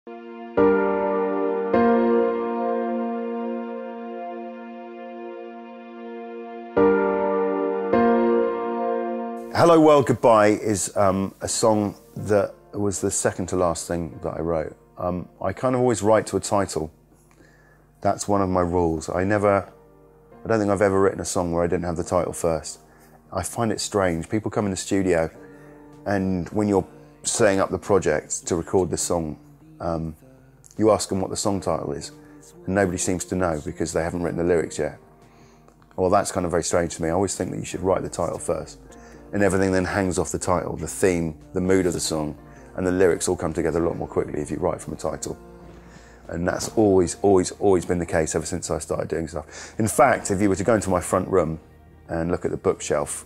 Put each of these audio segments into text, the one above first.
Hello World Goodbye is a song that was the second to last thing that I wrote. I kind of always write to a title. That's one of my rules. I don't think I've ever written a song where I didn't have the title first. I find it strange. People come in the studio and when you're setting up the project to record this song, you ask them what the song title is and nobody seems to know because they haven't written the lyrics yet. Well, that's kind of very strange to me. I always think that you should write the title first. And everything then hangs off the title, the theme, the mood of the song, and the lyrics all come together a lot more quickly if you write from a title. And that's always been the case ever since I started doing stuff. In fact, if you were to go into my front room and look at the bookshelf,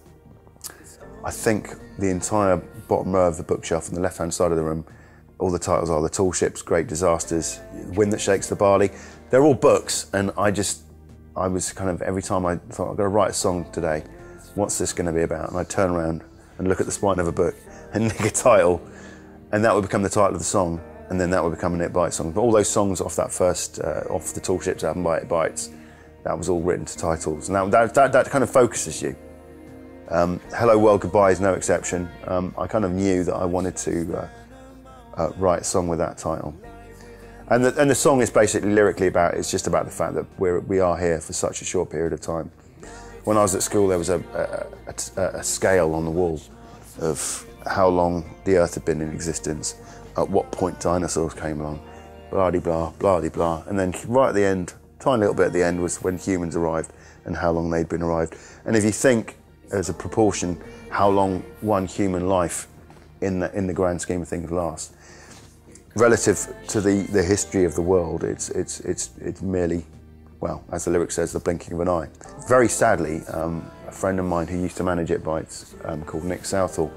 I think the entire bottom row of the bookshelf on the left-hand side of the room, all the titles are The Tall Ships, Great Disasters, Wind That Shakes the Barley. They're all books, and I was kind of, every time I thought, I've got to write a song today, what's this going to be about? And I'd turn around and look at the spine of a book and nick a title, and that would become the title of the song, and then that would become a It Bites song. But all those songs off that first, off the Tall Ships album by It Bites, that was all written to titles. And that kind of focuses you. Hello World Goodbye is no exception. I kind of knew that I wanted to write a song with that title. And the song is basically lyrically it's just about the fact that we are here for such a short period of time. When I was at school, there was a scale on the wall of how long the Earth had been in existence, at what point dinosaurs came along, blah-de-blah, blah-de-blah. And then right at the end, tiny little bit at the end, was when humans arrived and how long they'd been arrived. And if you think as a proportion how long one human life in the grand scheme of things lasts, relative to the history of the world, it's merely, well, as the lyric says, the blinking of an eye. Very sadly, a friend of mine who used to manage It Bites, called Nick Southall,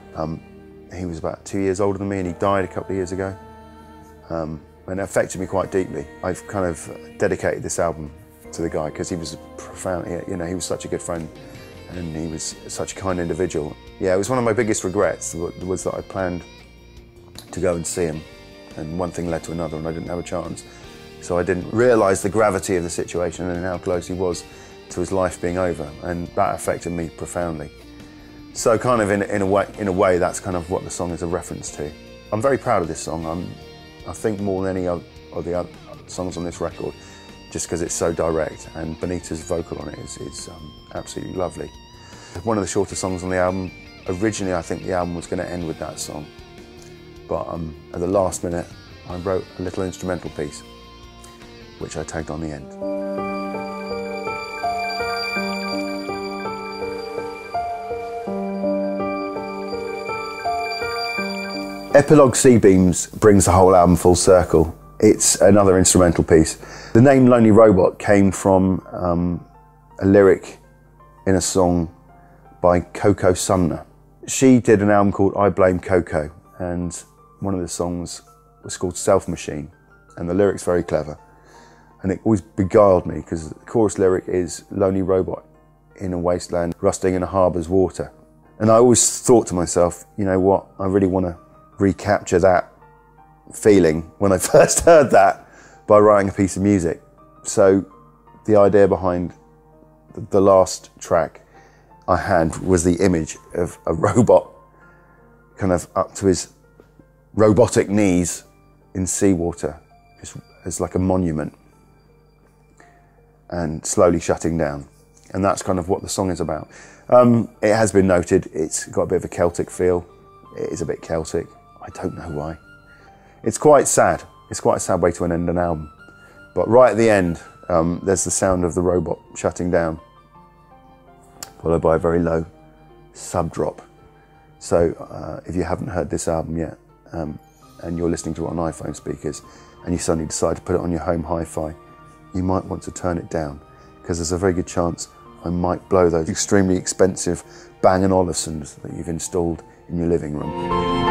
he was about 2 years older than me and he died a couple of years ago. And it affected me quite deeply. I've kind of dedicated this album to the guy because he was profound, he was such a good friend and he was such a kind individual. Yeah, it was one of my biggest regrets was that I planned to go and see him, and one thing led to another and I didn't have a chance. So I didn't realise the gravity of the situation and how close he was to his life being over, and that affected me profoundly. So kind of in a way, that's kind of what the song is a reference to. I'm very proud of this song. I think more than any of the other songs on this record, just because it's so direct, and Bonita's vocal on it is absolutely lovely. One of the shorter songs on the album. Originally, I think the album was going to end with that song, but at the last minute, I wrote a little instrumental piece, which I tagged on the end. Epilogue Seabeams brings the whole album full circle. It's another instrumental piece. The name Lonely Robot came from a lyric in a song by Coco Sumner. She did an album called I Blame Coco, and one of the songs was called Self Machine, and the lyric's very clever. And it always beguiled me because the chorus lyric is lonely robot in a wasteland, rusting in a harbour's water. And I always thought to myself, you know what, I really want to recapture that feeling when I first heard that by writing a piece of music. So the idea behind the last track I had was the image of a robot kind of up to his robotic knees in seawater, as like a monument, and slowly shutting down. And that's kind of what the song is about. It has been noted, it's got a bit of a Celtic feel. It is a bit Celtic. I don't know why. It's quite sad. It's quite a sad way to end an album. But right at the end, there's the sound of the robot shutting down, followed by a very low sub drop. So if you haven't heard this album yet, and you're listening to it on iPhone speakers, and you suddenly decide to put it on your home hi-fi, you might want to turn it down, because there's a very good chance I might blow those extremely expensive Bang & Olufsens that you've installed in your living room.